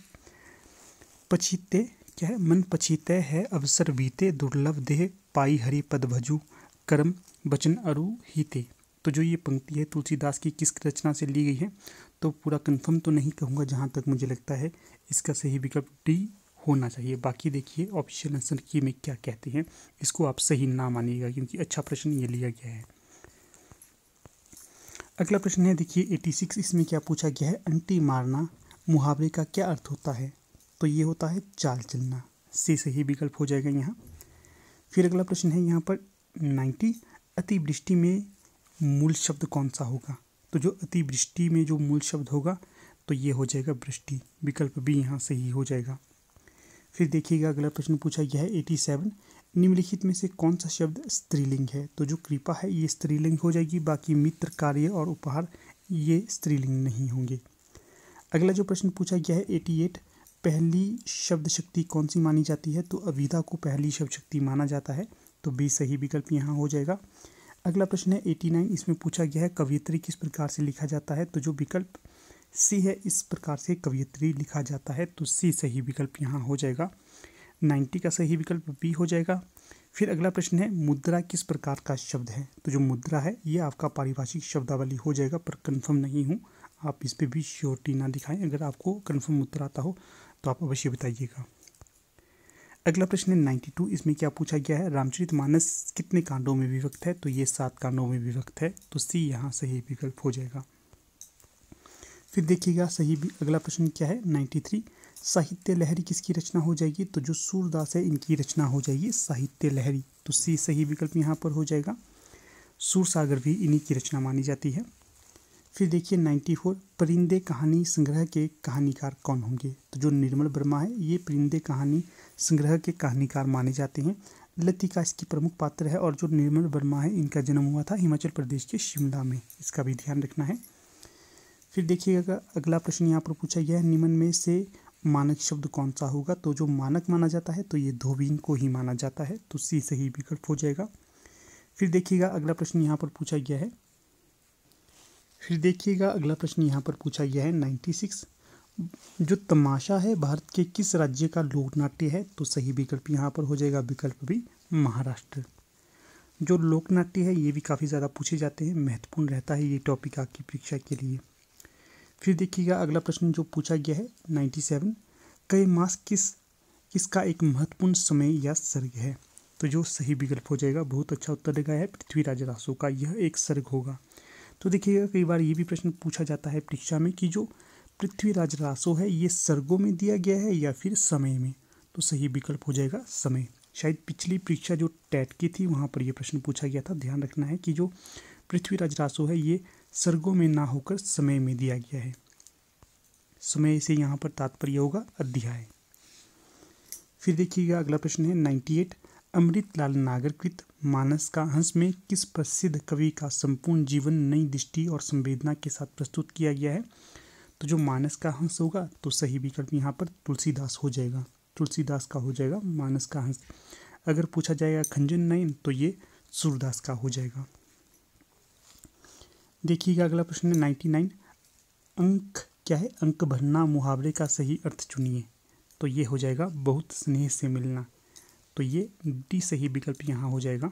S1: पछीते है अवसर बीते, दुर्लभ देह पाई हरि पद भजू, कर्म बचन अरु हिते। तो जो ये पंक्ति है तुलसीदास की किस रचना से ली गई है। तो पूरा कंफर्म तो नहीं कहूँगा, जहाँ तक मुझे लगता है इसका सही विकल्प डी होना चाहिए। बाकी देखिए ऑफिशियल आंसर की में क्या कहते हैं, इसको आप सही ना मानिएगा क्योंकि अच्छा प्रश्न ये लिया गया है। अगला प्रश्न है देखिए 86। इसमें क्या पूछा गया है, अंटी मारना मुहावरे का क्या अर्थ होता है। तो ये होता है चाल चलना, सी सही विकल्प हो जाएगा यहाँ। फिर अगला प्रश्न है यहाँ पर 90, अतिवृष्टि में मूल शब्द कौन सा होगा। तो जो अतिवृष्टि में जो मूल शब्द होगा तो ये हो जाएगा वृष्टि, विकल्प बी यहाँ सही हो जाएगा। फिर देखिएगा अगला प्रश्न पूछा गया है 87, निम्नलिखित में से कौन सा शब्द स्त्रीलिंग है। तो जो कृपा है ये स्त्रीलिंग हो जाएगी, बाकी मित्र, कार्य और उपहार ये स्त्रीलिंग नहीं होंगे। अगला जो प्रश्न पूछा गया है 88, पहली शब्द शक्ति कौन सी मानी जाती है। तो अविदा को पहली शब्द शक्ति माना जाता है, तो बी सही विकल्प यहाँ हो जाएगा। अगला प्रश्न है 89। इसमें पूछा गया है कवयित्री किस प्रकार से लिखा जाता है। तो जो विकल्प सी है, इस प्रकार से कवयित्री लिखा जाता है, तो सी सही विकल्प यहाँ हो जाएगा। 90 का सही विकल्प बी हो जाएगा। फिर अगला प्रश्न है, मुद्रा किस प्रकार का शब्द है। तो जो मुद्रा है ये आपका पारिभाषिक शब्दावली हो जाएगा, पर कन्फर्म नहीं हूँ, आप इस पर भी श्योरिटी ना दिखाएं। अगर आपको कन्फर्म उत्तर आता हो तो आप अवश्य बताइएगा। अगला प्रश्न है 92। इसमें क्या पूछा गया है, रामचरितमानस कितने कांडों में विभक्त है। तो ये 7 कांडों में विभक्त है, तो सी यहाँ सही विकल्प हो जाएगा। फिर देखिएगा अगला प्रश्न क्या है 93, साहित्य लहरी किसकी रचना हो जाएगी। तो जो सूरदास है इनकी रचना हो जाएगी साहित्य लहरी, तो सी सही विकल्प यहाँ पर हो जाएगा। सूरसागर भी इन्हीं की रचना मानी जाती है। फिर देखिए 94, परिंदे कहानी संग्रह के कहानीकार कौन होंगे? तो जो निर्मल वर्मा है ये परिंदे कहानी संग्रह के कहानीकार माने जाते हैं। लतिका इसकी प्रमुख पात्र है और जो निर्मल वर्मा है इनका जन्म हुआ था हिमाचल प्रदेश के शिमला में, इसका भी ध्यान रखना है। फिर देखिएगा अगला प्रश्न यहाँ पर पूछा गया है, निम्न में से मानक शब्द कौन सा होगा? तो जो मानक माना जाता है तो ये धोबीन को ही माना जाता है, तो सी सही विकल्प हो जाएगा। फिर देखिएगा अगला प्रश्न यहाँ पर पूछा गया है 96, जो तमाशा है भारत के किस राज्य का लोक नाट्य है? तो सही विकल्प यहाँ पर हो जाएगा विकल्प भी महाराष्ट्र। जो लोक नाट्य है ये भी काफ़ी ज़्यादा पूछे जाते हैं, महत्वपूर्ण रहता है ये टॉपिक आपकी परीक्षा के लिए। फिर देखिएगा अगला प्रश्न जो पूछा गया है 97, कई मास किसका एक महत्वपूर्ण समय या सर्ग है? तो जो सही विकल्प हो जाएगा, बहुत अच्छा उत्तर लगाया है, पृथ्वीराज रासो का यह एक सर्ग होगा। तो देखिएगा कई बार ये भी प्रश्न पूछा जाता है परीक्षा में कि जो पृथ्वीराज रासो है ये सर्गों में दिया गया है या फिर समय में? तो सही विकल्प हो जाएगा समय। शायद पिछली परीक्षा जो टेट की थी वहाँ पर यह प्रश्न पूछा गया था। ध्यान रखना है कि जो पृथ्वीराज रासो है ये सर्गों में ना होकर समय में दिया गया है। समय से यहाँ पर तात्पर्य होगा अध्याय। फिर देखिएगा अगला प्रश्न है 98, अमृतलाल नागरकृत मानस का हंस में किस प्रसिद्ध कवि का संपूर्ण जीवन नई दृष्टि और संवेदना के साथ प्रस्तुत किया गया है? तो जो मानस का हंस होगा तो सही विकल्प यहाँ पर तुलसीदास हो जाएगा, तुलसीदास का हो जाएगा मानस का हंस। अगर पूछा जाएगा खंजन नयन तो ये सूरदास का हो जाएगा। देखिएगा अगला प्रश्न है 99, अंक क्या है? अंक भरना मुहावरे का सही अर्थ चुनिए। तो ये हो जाएगा बहुत स्नेह से मिलना, तो ये डी सही विकल्प यहाँ हो जाएगा।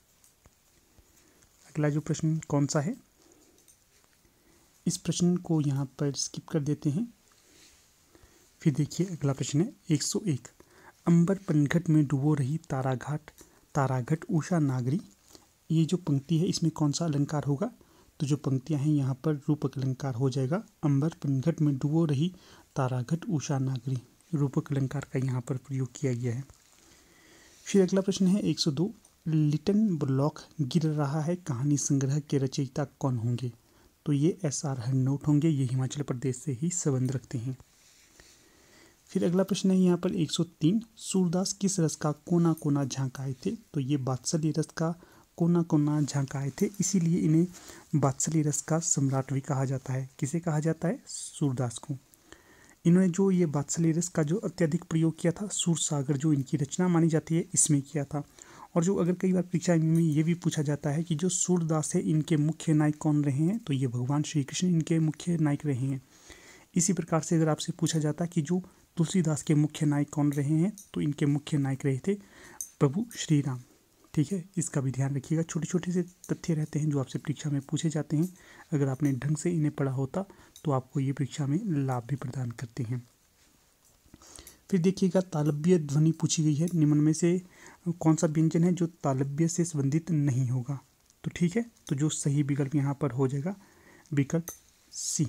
S1: अगला जो प्रश्न कौन सा है, इस प्रश्न को यहाँ पर स्किप कर देते हैं। फिर देखिए अगला प्रश्न है 101, अंबर पनघट में डुबो रही ताराघट उषा नागरी, ये जो पंक्ति है इसमें कौन सा अलंकार होगा? तो जो पंक्तियां हैं यहाँ पर रूपक अलंकार हो जाएगा। अंबर पनघट में डुबो रही ताराघट उषा नागरी, रूपक अलंकार का यहाँ पर प्रयोग किया गया है। फिर अगला प्रश्न है 102, लिटन ब्लॉक गिर रहा है कहानी संग्रह के रचयिता कौन होंगे? तो ये SR हरनोट होंगे, ये हिमाचल प्रदेश से ही संबंध रखते हैं। फिर अगला प्रश्न है यहाँ पर 103, सूरदास किस रस का कोना कोना झांकाए थे? तो ये वात्सल्य रस का कोना कोना झांकाए थे, इसीलिए इन्हें वात्सल्य रस का सम्राट भी कहा जाता है। किसे कहा जाता है? सूरदास को। इन्होंने जो ये वात्सल्य रस का जो अत्यधिक प्रयोग किया था, सूरसागर जो इनकी रचना मानी जाती है इसमें किया था। और जो अगर कई बार परीक्षा में ये भी पूछा जाता है कि जो सूरदास है इनके मुख्य नायक कौन रहे हैं? तो ये भगवान श्री कृष्ण इनके मुख्य नायक रहे हैं। इसी प्रकार से अगर आपसे पूछा जाता है कि जो तुलसीदास के मुख्य नायक कौन रहे हैं, तो इनके मुख्य नायक रहे थे प्रभु श्री राम। ठीक है, इसका भी ध्यान रखिएगा। छोटे छोटे से तथ्य रहते हैं जो आपसे परीक्षा में पूछे जाते हैं, अगर आपने ढंग से इन्हें पढ़ा होता तो आपको ये परीक्षा में लाभ भी प्रदान करते हैं। फिर देखिएगा तालव्य ध्वनि पूछी गई है, निम्न में से कौन सा व्यंजन है जो तालव्य से संबंधित नहीं होगा? तो ठीक है, तो जो सही विकल्प यहाँ पर हो जाएगा विकल्प सी।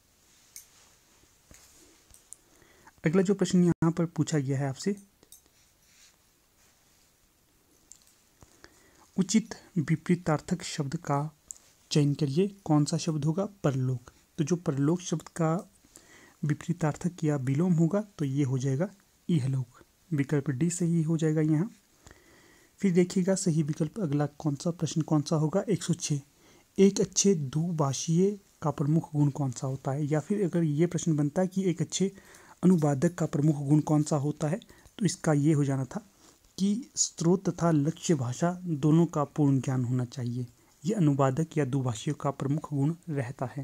S1: अगला जो प्रश्न यहाँ पर पूछा गया है आपसे, उचित विपरीतार्थक शब्द का चयन करिए, कौन सा शब्द होगा? परलोक। तो जो परलोक शब्द का विपरीतार्थक या विलोम होगा तो ये हो जाएगा इहलोक, विकल्प डी सही हो जाएगा यहाँ। फिर देखिएगा सही विकल्प अगला कौन सा प्रश्न कौन सा होगा? 106, एक अच्छे दुभाषीय का प्रमुख गुण कौन सा होता है? या फिर अगर ये प्रश्न बनता है कि एक अच्छे अनुवादक का प्रमुख गुण कौन सा होता है, तो इसका ये हो जाना था कि स्रोत तथा लक्ष्य भाषा दोनों का पूर्ण ज्ञान होना चाहिए। ये अनुवादक या दुभाषियों का प्रमुख गुण रहता है।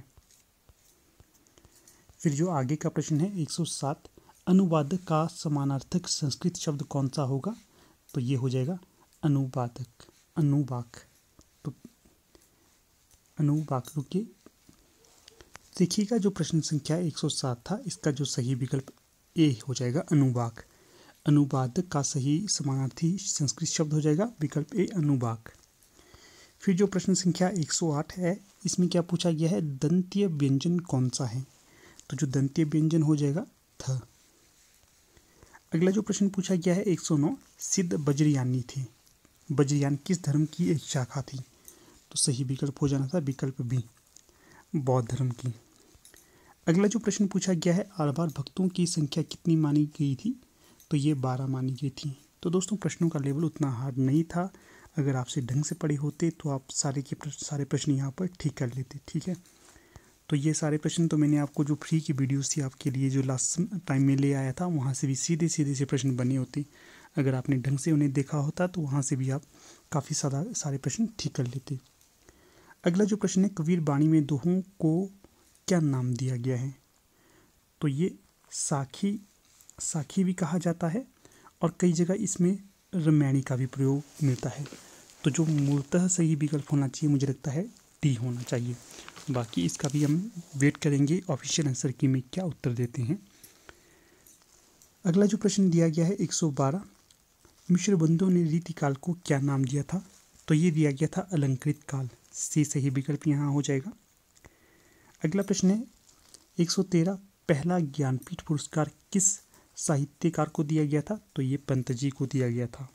S1: फिर जो आगे का प्रश्न है 107, अनुवादक का समानार्थक संस्कृत शब्द कौन सा होगा? तो ये हो जाएगा अनुवादक, अनुवाक। तो अनुवाक रुकिए, देखिएगा जो प्रश्न संख्या 107 था इसका जो सही विकल्प ए हो जाएगा अनुवाक। अनुवादक का सही समानार्थी संस्कृत शब्द हो जाएगा विकल्प ए अनुवाक। फिर जो प्रश्न संख्या 108 है इसमें क्या पूछा गया है? दंतीय व्यंजन कौन सा है? तो जो दंतीय व्यंजन हो जाएगा थ। अगला जो प्रश्न पूछा गया है 109, सिद्ध वज्रयानी थे, वज्रयान किस धर्म की एक शाखा थी? तो सही विकल्प हो जाना था विकल्प बी, बौद्ध धर्म की। अगला जो प्रश्न पूछा गया है, आलवार भक्तों की संख्या कितनी मानी गई थी? तो ये 12 मानी गई थी। तो दोस्तों प्रश्नों का लेवल उतना हार्ड नहीं था। अगर आपसे ढंग से पढ़े होते तो आप सारे प्रश्न यहाँ पर ठीक कर लेते। ठीक है, तो ये सारे प्रश्न तो मैंने आपको जो फ्री की वीडियोस थी आपके लिए जो लास्ट टाइम में ले आया था, वहाँ से भी सीधे से प्रश्न बने होते। अगर आपने ढंग से उन्हें देखा होता तो वहाँ से भी आप काफ़ी सारे प्रश्न ठीक कर लेते। अगला जो प्रश्न है, कबीर बाणी में दोहों को क्या नाम दिया गया है? तो ये साखी भी कहा जाता है और कई जगह इसमें रामायणी का भी प्रयोग मिलता है। तो जो मूलतः सही विकल्प होना चाहिए मुझे लगता है डी होना चाहिए। बाकी इसका भी हम वेट करेंगे ऑफिशियल आंसर की में क्या उत्तर देते हैं। अगला जो प्रश्न दिया गया है 112, मिश्र बंधुओं ने रीतिकाल को क्या नाम दिया था? तो ये दिया गया था अलंकृत काल। सी सही विकल्प यहाँ हो जाएगा। अगला प्रश्न है 113, पहला ज्ञानपीठ पुरस्कार किस साहित्यकार को दिया गया था? तो ये पंत जी को दिया गया था।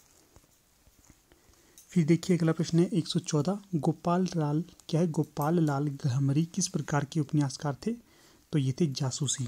S1: फिर देखिए अगला प्रश्न है 114, गोपाल लाल गहमरी किस प्रकार के उपन्यासकार थे? तो ये थे जासूसी।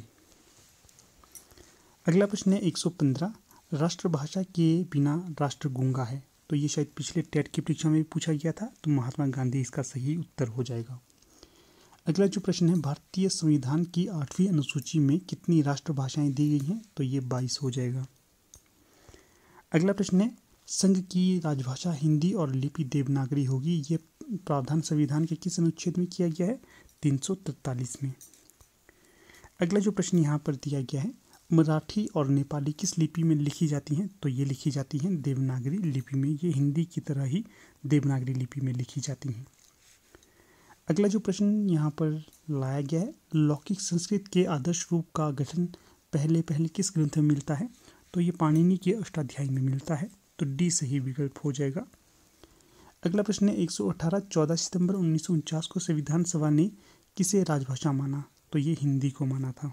S1: अगला प्रश्न है 115, राष्ट्रभाषा के बिना राष्ट्र गूंगा है। तो ये शायद पिछले टेट की परीक्षा में भी पूछा गया था, तो महात्मा गांधी इसका सही उत्तर हो जाएगा। अगला जो प्रश्न है, भारतीय संविधान की 8वीं अनुसूची में कितनी राष्ट्रभाषाएं दी गई हैं? तो ये 22 हो जाएगा। अगला प्रश्न है, संघ की राजभाषा हिंदी और लिपि देवनागरी होगी, ये प्रावधान संविधान के किस अनुच्छेद में किया गया है? 343 में। अगला जो प्रश्न यहाँ पर दिया गया है, मराठी और नेपाली किस लिपि में लिखी जाती हैं? तो ये लिखी जाती हैं देवनागरी लिपि में। ये हिंदी की तरह ही देवनागरी लिपि में लिखी जाती हैं। अगला जो प्रश्न यहाँ पर लाया गया है, लौकिक संस्कृत के आदर्श रूप का गठन पहले किस ग्रंथ में मिलता है? तो ये पाणिनि के अष्टाध्यायी में मिलता है। तो डी सही विकल्प हो जाएगा। अगला प्रश्न है 118, 14 सितंबर 1949 को संविधान सभा ने किसे राजभाषा माना? तो ये हिंदी को माना था।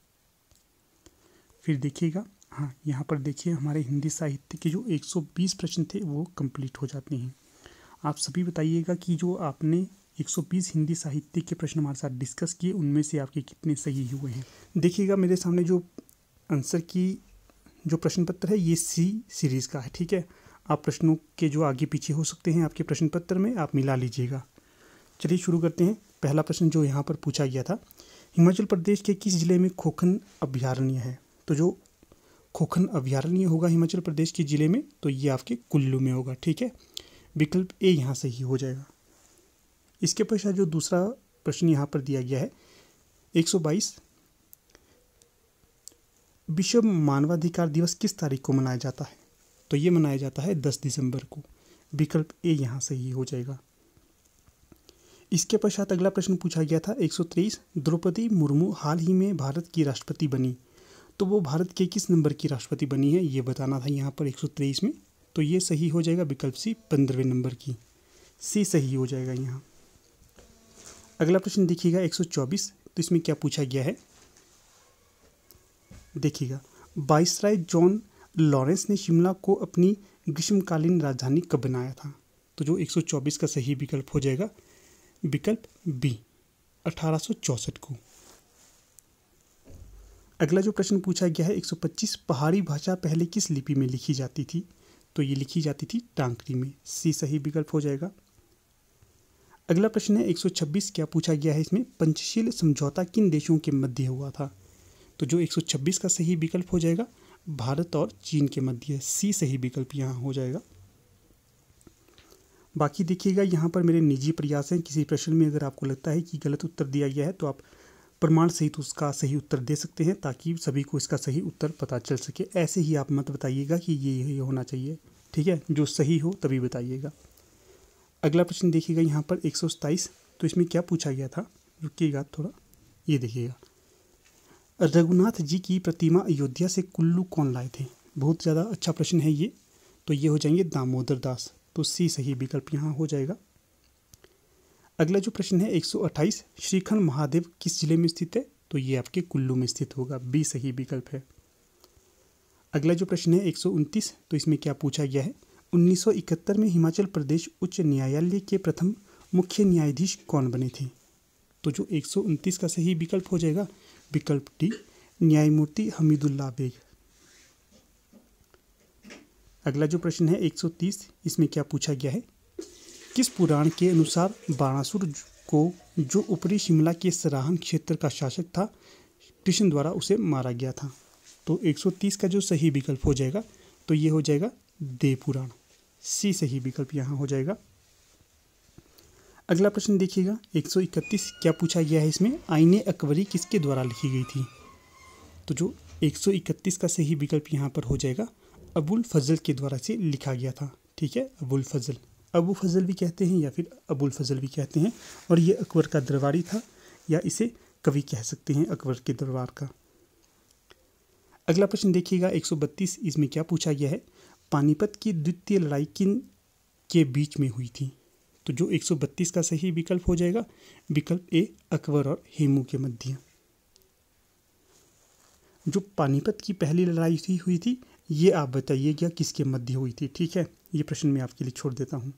S1: फिर देखिएगा, हाँ यहाँ पर देखिए हमारे हिंदी साहित्य के जो 120 प्रश्न थे वो कंप्लीट हो जाते हैं। आप सभी बताइएगा कि जो आपने 120 हिंदी साहित्य के प्रश्न हमारे साथ डिस्कस किए उनमें से आपके कितने सही हुए हैं। देखिएगा मेरे सामने जो आंसर की जो प्रश्न पत्र है ये सी सीरीज़ का है। ठीक है, आप प्रश्नों के जो आगे पीछे हो सकते हैं आपके प्रश्न पत्र में आप मिला लीजिएगा। चलिए शुरू करते हैं। पहला प्रश्न जो यहाँ पर पूछा गया था, हिमाचल प्रदेश के किस जिले में खोखन अभयारण्य है? तो जो खोखन अभयारण्य होगा हिमाचल प्रदेश के जिले में, तो ये आपके कुल्लू में होगा। ठीक है, विकल्प ए यहाँ सही हो जाएगा। इसके पश्चात जो दूसरा प्रश्न यहाँ पर दिया गया है 122, विश्व मानवाधिकार दिवस किस तारीख को मनाया जाता है? तो ये मनाया जाता है 10 दिसंबर को। विकल्प ए यहाँ सही हो जाएगा। इसके पश्चात अगला प्रश्न पूछा गया था 123, द्रौपदी मुर्मू हाल ही में भारत की राष्ट्रपति बनी, तो वो भारत के किस नंबर की राष्ट्रपति बनी है ये बताना था यहाँ पर 123 में। तो ये सही हो जाएगा विकल्प सी 15वें नंबर की। सी सही हो जाएगा यहाँ। अगला प्रश्न देखिएगा 124, तो इसमें क्या पूछा गया है देखिएगा, वाइसराय जॉन लॉरेंस ने शिमला को अपनी ग्रीष्मकालीन राजधानी कब बनाया था? तो जो 124 का सही विकल्प हो जाएगा विकल्प बी 1864 को। अगला जो प्रश्न पूछा गया है 125, पहाड़ी भाषा पहले किस लिपि में लिखी जाती थी? तो ये लिखी जाती थी टांकरी में। सी सही विकल्प हो जाएगा। अगला प्रश्न है 126, क्या पूछा गया है इसमें, पंचशील समझौता किन देशों के मध्य हुआ था? तो जो 126 का सही विकल्प हो जाएगा भारत और चीन के मध्य। सी सही विकल्प यहाँ हो जाएगा। बाकी देखिएगा यहाँ पर मेरे निजी प्रयास हैं, किसी प्रश्न में अगर आपको लगता है कि गलत उत्तर दिया गया है तो आप प्रमाण सहित उसका सही उत्तर दे सकते हैं ताकि सभी को इसका सही उत्तर पता चल सके। ऐसे ही आप मत बताइएगा कि ये होना चाहिए। ठीक है, जो सही हो तभी बताइएगा। अगला प्रश्न देखिएगा यहाँ पर 127, तो इसमें क्या पूछा गया था, रुकिएगा थोड़ा, ये देखिएगा, रघुनाथ जी की प्रतिमा अयोध्या से कुल्लू कौन लाए थे? बहुत ज़्यादा अच्छा प्रश्न है ये। तो ये हो जाएंगे दामोदर दास। तो सी सही विकल्प यहाँ हो जाएगा। अगला जो प्रश्न है 128, श्रीखंड महादेव किस जिले में स्थित है? तो ये आपके कुल्लू में स्थित होगा। बी सही विकल्प है। अगला जो प्रश्न है 129, तो इसमें क्या पूछा गया है, 1971 में हिमाचल प्रदेश उच्च न्यायालय के प्रथम मुख्य न्यायाधीश कौन बने थे? तो जो 129 का सही विकल्प हो जाएगा विकल्प डी, न्यायमूर्ति हमीदुल्लाह बेग। अगला जो प्रश्न है 130, इसमें क्या पूछा गया है, किस पुराण के अनुसार बाणासुर को जो ऊपरी शिमला के सराहन क्षेत्र का शासक था, कृष्ण द्वारा उसे मारा गया था। तो 130 का जो सही विकल्प हो जाएगा तो ये हो जाएगा देव पुराण, सी सही विकल्प यहाँ हो जाएगा। अगला प्रश्न देखिएगा 131, क्या पूछा गया है इसमें, आईने अकबरी किसके द्वारा लिखी गई थी। तो जो 131 का सही विकल्प यहाँ पर हो जाएगा अबुल फजल के द्वारा से लिखा गया था। ठीक है, अबुल फजल, अबू फजल भी कहते हैं या फिर अबुल फजल भी कहते हैं, और ये अकबर का दरबारी था या इसे कवि कह सकते हैं अकबर के दरबार का। अगला प्रश्न देखिएगा 132, इसमें क्या पूछा गया है, पानीपत की द्वितीय लड़ाई किन के बीच में हुई थी। तो जो 132 का सही विकल्प हो जाएगा विकल्प ए, अकबर और हेमू के मध्य। जो पानीपत की पहली लड़ाई हुई थी ये आप बताइएगा किसके मध्य हुई थी। ठीक है, ये प्रश्न मैं आपके लिए छोड़ देता हूँ।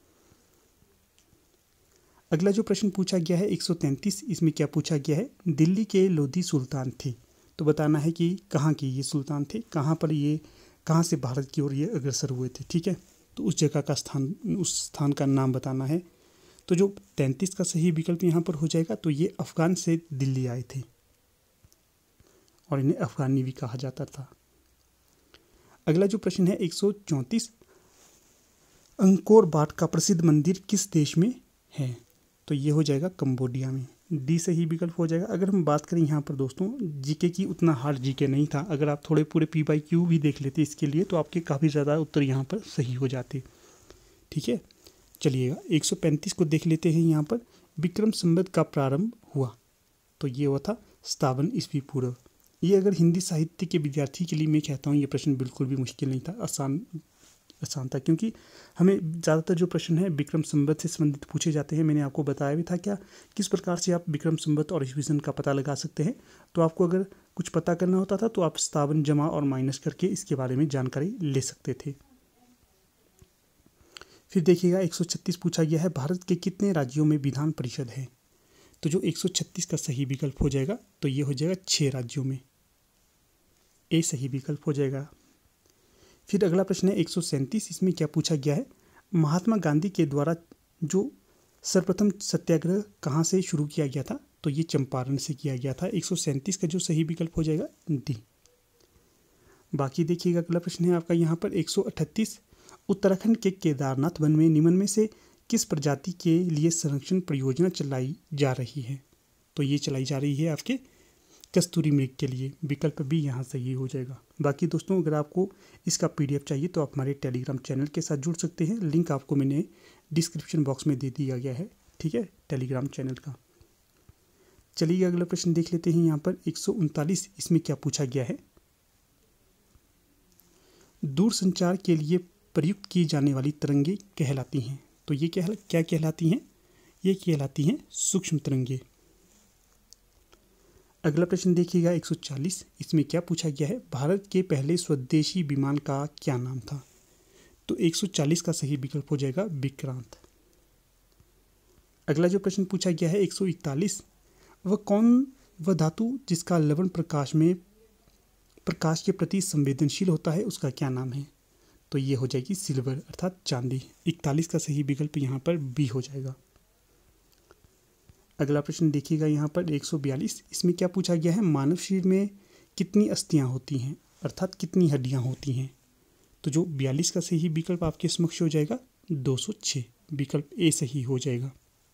S1: अगला जो प्रश्न पूछा गया है 133, इसमें क्या पूछा गया है, दिल्ली के लोधी सुल्तान थे, तो बताना है कि कहाँ के ये सुल्तान थे, कहाँ पर ये, कहाँ से भारत की ओर ये अग्रसर हुए थे। ठीक है, तो उस जगह का स्थान, उस स्थान का नाम बताना है। तो जो 33 का सही विकल्प यहाँ पर हो जाएगा तो ये अफगान से दिल्ली आए थे और इन्हें अफगानी भी कहा जाता था। अगला जो प्रश्न है 134, अंकोर वाट का प्रसिद्ध मंदिर किस देश में है। तो ये हो जाएगा कंबोडिया में, डी सही विकल्प हो जाएगा। अगर हम बात करें यहाँ पर दोस्तों जीके की, उतना हार्ड जीके नहीं था, अगर आप थोड़े पूरे PYQ भी देख लेते इसके लिए तो आपके काफ़ी ज़्यादा उत्तर यहाँ पर सही हो जाते। ठीक है, चलिएगा 135 को देख लेते हैं। यहाँ पर विक्रम संवत का प्रारंभ हुआ, तो ये हुआ था 57 ईस्वी पूर्व। ये अगर हिंदी साहित्य के विद्यार्थी के लिए मैं कहता हूँ ये प्रश्न बिल्कुल भी मुश्किल नहीं था, आसान था, क्योंकि हमें ज़्यादातर जो प्रश्न है विक्रम संवत से संबंधित पूछे जाते हैं। मैंने आपको बताया भी था क्या किस प्रकार से आप विक्रम संवत और ईस्वी सन का पता लगा सकते हैं। तो आपको अगर कुछ पता करना होता था तो आप 57 जमा और माइनस करके इसके बारे में जानकारी ले सकते थे। फिर देखिएगा 136 पूछा गया है, भारत के कितने राज्यों में विधान परिषद है। तो जो 136 का सही विकल्प हो जाएगा तो ये हो जाएगा 6 राज्यों में, ए सही विकल्प हो जाएगा। फिर अगला प्रश्न है 137, इसमें क्या पूछा गया है, महात्मा गांधी के द्वारा जो सर्वप्रथम सत्याग्रह कहाँ से शुरू किया गया था। तो ये चंपारण से किया गया था। 137 का जो सही विकल्प हो जाएगा डी। बाकी देखिएगा अगला प्रश्न है आपका यहाँ पर 138, उत्तराखंड के केदारनाथ वन में निम्न में से किस प्रजाति के लिए संरक्षण परियोजना चलाई जा रही है। तो ये चलाई जा रही है आपके कस्तूरी मृग के लिए, विकल्प भी यहाँ सही हो जाएगा। बाकी दोस्तों अगर आपको इसका PDF चाहिए तो आप हमारे टेलीग्राम चैनल के साथ जुड़ सकते हैं, लिंक आपको मैंने डिस्क्रिप्शन बॉक्स में दे दिया गया है। ठीक है, टेलीग्राम चैनल का। चलिए अगला प्रश्न देख लेते हैं यहाँ पर 139, इसमें क्या पूछा गया है, दूरसंचार के लिए प्रयुक्त की जाने वाली तरंगे कहलाती हैं। तो ये क्या कहलाती हैं, ये कहलाती हैं सूक्ष्म तरंगे। अगला प्रश्न देखिएगा 140, इसमें क्या पूछा गया है, भारत के पहले स्वदेशी विमान का क्या नाम था। तो 140 का सही विकल्प हो जाएगा विक्रांत। अगला जो प्रश्न पूछा गया है 141, वह धातु जिसका लवण प्रकाश के प्रति संवेदनशील होता है उसका क्या नाम है। तो ये हो जाएगी सिल्वर अर्थात चांदी। 41 का सही विकल्प यहाँ पर बी हो जाएगा। अगला प्रश्न देखिएगा यहाँ पर 142, इसमें क्या पूछा गया है, मानव शरीर में कितनी अस्थियाँ होती हैं अर्थात कितनी हड्डियाँ होती हैं। तो जो 42 का सही विकल्प आपके समक्ष हो जाएगा 206, विकल्प ए सही हो जाएगा।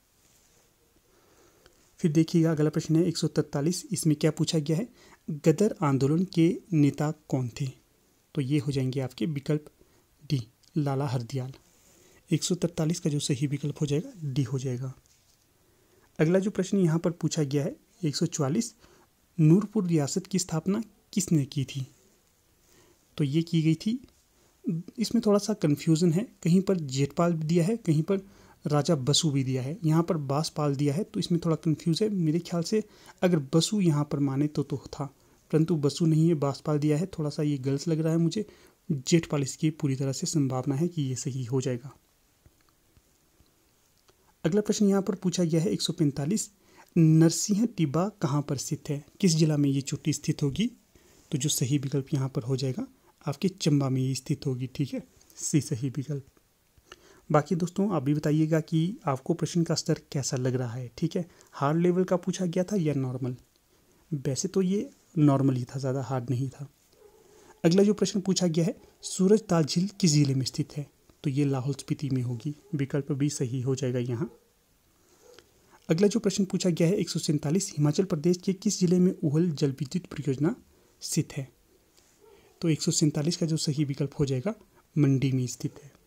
S1: फिर देखिएगा अगला प्रश्न है 143, इसमें क्या पूछा गया है, गदर आंदोलन के नेता कौन थे। तो ये हो जाएंगे आपके विकल्प डी, लाला हरदयाल। 143 का जो सही विकल्प हो जाएगा डी हो जाएगा। अगला जो प्रश्न यहाँ पर पूछा गया है 144, नूरपुर रियासत की स्थापना किसने की थी। तो ये की गई थी, इसमें थोड़ा सा कन्फ्यूज़न है, कहीं पर जेठपाल भी दिया है, कहीं पर राजा बसु भी दिया है, यहाँ पर बासपाल दिया है, तो इसमें थोड़ा कन्फ्यूज़ है। मेरे ख्याल से अगर बसु यहाँ पर माने तो था, परंतु बसु नहीं है, बासपाल दिया है, थोड़ा सा ये गलत लग रहा है मुझे। जेठपाल इसकी पूरी तरह से संभावना है कि ये सही हो जाएगा। अगला प्रश्न यहाँ पर पूछा गया है 145, नरसिंह टिब्बा कहाँ पर स्थित है, किस जिला में ये चोटी स्थित होगी? तो जो सही विकल्प यहाँ पर हो जाएगा आपके चंबा में ये स्थित होगी। ठीक है, सी सही विकल्प। बाकी दोस्तों आप भी बताइएगा कि आपको प्रश्न का स्तर कैसा लग रहा है। ठीक है, हार्ड लेवल का पूछा गया था या नॉर्मल? वैसे तो ये नॉर्मल ही था, ज़्यादा हार्ड नहीं था। अगला जो प्रश्न पूछा गया है, सूरजताल झील किस जिले में स्थित है? तो ये लाहौल स्पीति में होगी, विकल्प भी सही हो जाएगा यहाँ। अगला जो प्रश्न पूछा गया है 147, हिमाचल प्रदेश के किस जिले में उहल जल विद्युत परियोजना स्थित है? तो 147 का जो सही विकल्प हो जाएगा मंडी में स्थित है।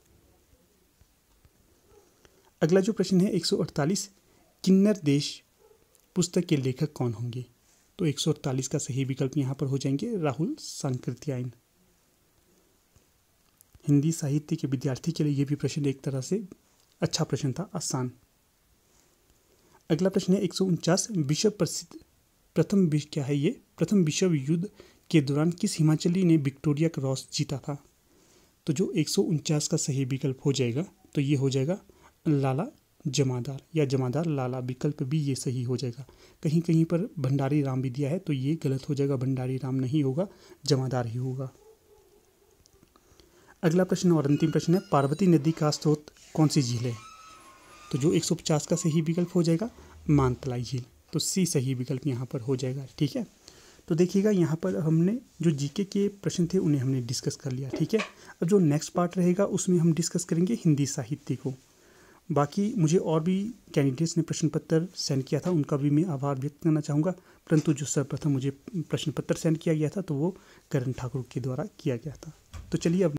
S1: अगला जो प्रश्न है 148, किन्नर देश पुस्तक के लेखक कौन होंगे? तो 148 का सही विकल्प यहाँ पर हो जाएंगे राहुल सांकृत्यायन। हिंदी साहित्य के विद्यार्थी के लिए ये भी प्रश्न एक तरह से अच्छा प्रश्न था, आसान। अगला प्रश्न है 149, विश्व प्रसिद्ध प्रथम विश्व युद्ध के दौरान किस हिमाचली ने विक्टोरिया क्रॉस जीता था? तो जो 149 का सही विकल्प हो जाएगा तो ये हो जाएगा लाला जमादार या जमादार लाला, विकल्प भी ये सही हो जाएगा। कहीं कहीं पर भंडारी राम भी दिया है तो ये गलत हो जाएगा, भंडारी राम नहीं होगा, जमादार ही होगा। अगला प्रश्न और अंतिम प्रश्न है, पार्वती नदी का स्रोत कौन सी झील है? तो जो 150 का सही विकल्प हो जाएगा मानतलाई झील, तो सी सही विकल्प यहाँ पर हो जाएगा। ठीक है, तो देखिएगा यहाँ पर हमने जो जीके के प्रश्न थे उन्हें हमने डिस्कस कर लिया। ठीक है, अब जो नेक्स्ट पार्ट रहेगा उसमें हम डिस्कस करेंगे हिंदी साहित्य को। बाकी मुझे और भी कैंडिडेट्स ने प्रश्न पत्र सेंड किया था, उनका भी मैं आभार व्यक्त करना चाहूँगा, परंतु जो सर्वप्रथम मुझे प्रश्न पत्र सेंड किया गया था तो वो करण ठाकुर के द्वारा किया गया था। तो चलिए अब